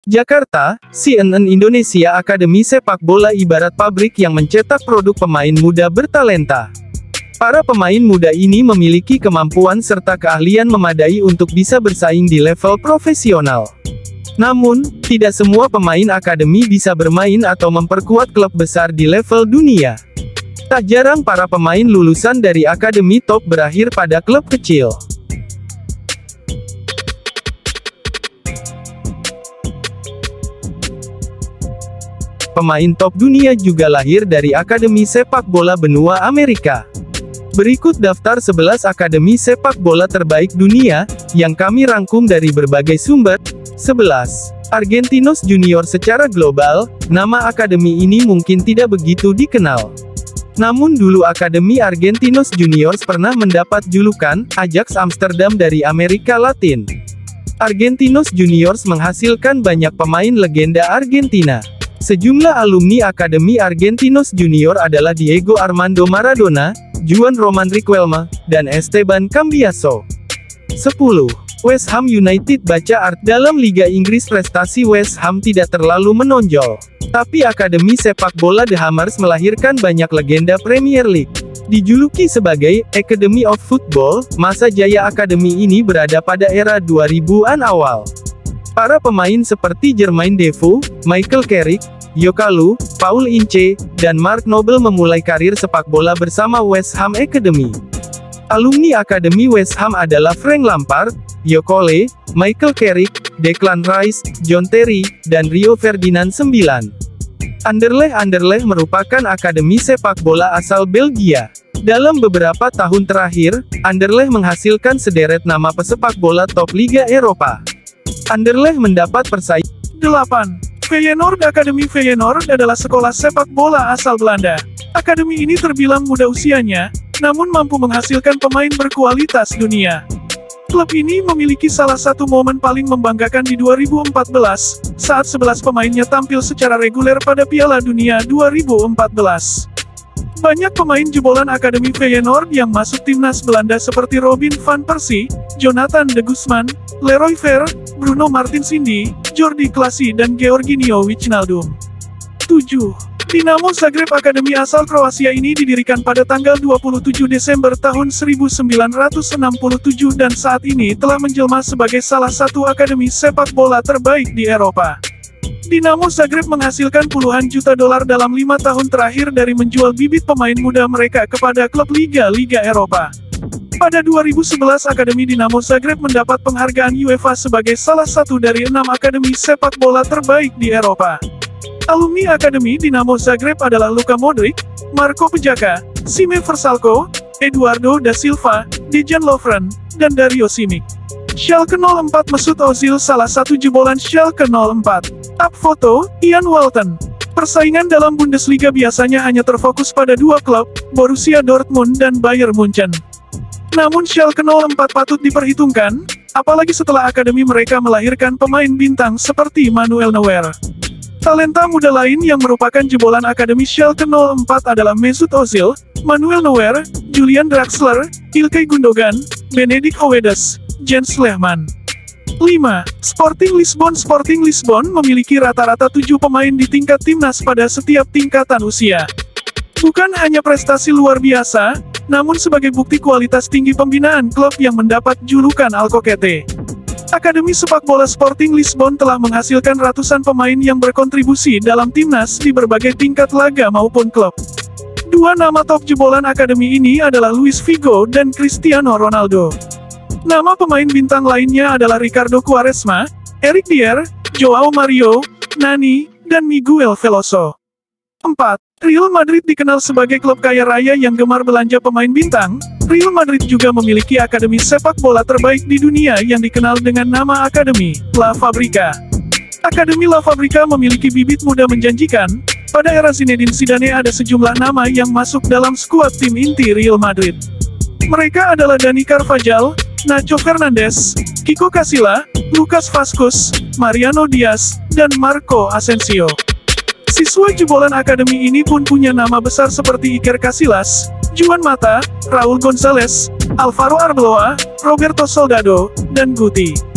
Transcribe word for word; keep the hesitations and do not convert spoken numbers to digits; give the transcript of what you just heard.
Jakarta, C N N Indonesia Akademi Sepak Bola ibarat pabrik yang mencetak produk pemain muda bertalenta. Para pemain muda ini memiliki kemampuan serta keahlian memadai untuk bisa bersaing di level profesional. Namun, tidak semua pemain akademi bisa bermain atau memperkuat klub besar di level dunia. Tak jarang para pemain lulusan dari akademi top berakhir pada klub kecil. Pemain top dunia juga lahir dari akademi sepak bola benua Amerika. Berikut daftar sebelas akademi sepak bola terbaik dunia, yang kami rangkum dari berbagai sumber. sebelas. Argentinos Junior. Secara global, nama akademi ini mungkin tidak begitu dikenal. Namun dulu Akademi Argentinos Juniors pernah mendapat julukan Ajax Amsterdam dari Amerika Latin. Argentinos Juniors menghasilkan banyak pemain legenda Argentina. Sejumlah alumni Akademi Argentinos Junior adalah Diego Armando Maradona, Juan Román Riquelme, dan Esteban Cambiaso. sepuluh. West Ham United. Baca art. Dalam Liga Inggris prestasi West Ham tidak terlalu menonjol. Tapi Akademi Sepak Bola The Hammers melahirkan banyak legenda Premier League. Dijuluki sebagai Academy of Football, masa jaya akademi ini berada pada era dua ribuan awal. Para pemain seperti Jermain Defoe, Michael Carrick, Yokalu, Paul Ince, dan Mark Noble memulai karir sepak bola bersama West Ham Academy. Alumni Akademi West Ham adalah Frank Lampard, Yokole, Michael Carrick, Declan Rice, John Terry, dan Rio Ferdinand sembilan. Anderlecht. Anderlecht merupakan akademi sepak bola asal Belgia. Dalam beberapa tahun terakhir, Anderlecht menghasilkan sederet nama pesepak bola top Liga Eropa. Anderlecht mendapat persaingan. delapan. Feyenoord. Akademi Feyenoord adalah sekolah sepak bola asal Belanda. Akademi ini terbilang muda usianya, namun mampu menghasilkan pemain berkualitas dunia. Klub ini memiliki salah satu momen paling membanggakan di dua ribu empat belas, saat sebelas pemainnya tampil secara reguler pada Piala Dunia dua ribu empat belas. Banyak pemain jebolan Akademi Feyenoord yang masuk timnas Belanda seperti Robin van Persie, Jonathan de Guzman, Leroy Ver, Bruno Martins Indy, Jordi Klasi dan Georginio Wijnaldum. tujuh. Dinamo Zagreb. Akademi asal Kroasia ini didirikan pada tanggal dua puluh tujuh Desember tahun seribu sembilan ratus enam puluh tujuh dan saat ini telah menjelma sebagai salah satu akademi sepak bola terbaik di Eropa. Dinamo Zagreb menghasilkan puluhan juta dolar dalam lima tahun terakhir dari menjual bibit pemain muda mereka kepada klub liga-liga Eropa. Pada dua ribu sebelas Akademi Dinamo Zagreb mendapat penghargaan UEFA sebagai salah satu dari enam akademi sepak bola terbaik di Eropa. Alumni Akademi Dinamo Zagreb adalah Luka Modric, Marco Pejaca, Sime Vrsaljko, Eduardo da Silva, Dejan Lovren, dan Dario Simic. Schalke nol empat. Mesut Ozil. Salah satu jebolan Schalke nol empat. Up foto, Ian Walton. Persaingan dalam Bundesliga biasanya hanya terfokus pada dua klub, Borussia Dortmund dan Bayern Munchen. Namun Schalke nol empat patut diperhitungkan, apalagi setelah akademi mereka melahirkan pemain bintang seperti Manuel Neuer. Talenta muda lain yang merupakan jebolan akademi Schalke nol empat adalah Mesut Ozil, Manuel Neuer, Julian Draxler, Ilkay Gundogan, Benedict Höwedes, Jens Lehmann. lima. Sporting Lisbon. Sporting Lisbon memiliki rata-rata tujuh pemain di tingkat timnas pada setiap tingkatan usia. Bukan hanya prestasi luar biasa, namun sebagai bukti kualitas tinggi pembinaan klub yang mendapat julukan Alcoquete. Akademi sepak bola Sporting Lisbon telah menghasilkan ratusan pemain yang berkontribusi dalam timnas di berbagai tingkat laga maupun klub. Dua nama top jebolan akademi ini adalah Luis Figo dan Cristiano Ronaldo. Nama pemain bintang lainnya adalah Ricardo Quaresma, Eric Dier, Joao Mario, Nani, dan Miguel Veloso. empat. Real Madrid. Dikenal sebagai klub kaya raya yang gemar belanja pemain bintang, Real Madrid juga memiliki akademi sepak bola terbaik di dunia yang dikenal dengan nama Akademi La Fabrica. Akademi La Fabrica memiliki bibit muda menjanjikan. Pada era Zinedine Zidane ada sejumlah nama yang masuk dalam skuad tim inti Real Madrid. Mereka adalah Dani Carvajal, Nacho Fernandes, Kiko Casilla, Lucas Vazquez, Mariano Diaz, dan Marco Asensio. Siswa jebolan akademi ini pun punya nama besar seperti Iker Casillas, Juan Mata, Raul Gonzalez, Alvaro Arbeloa, Roberto Soldado, dan Guti.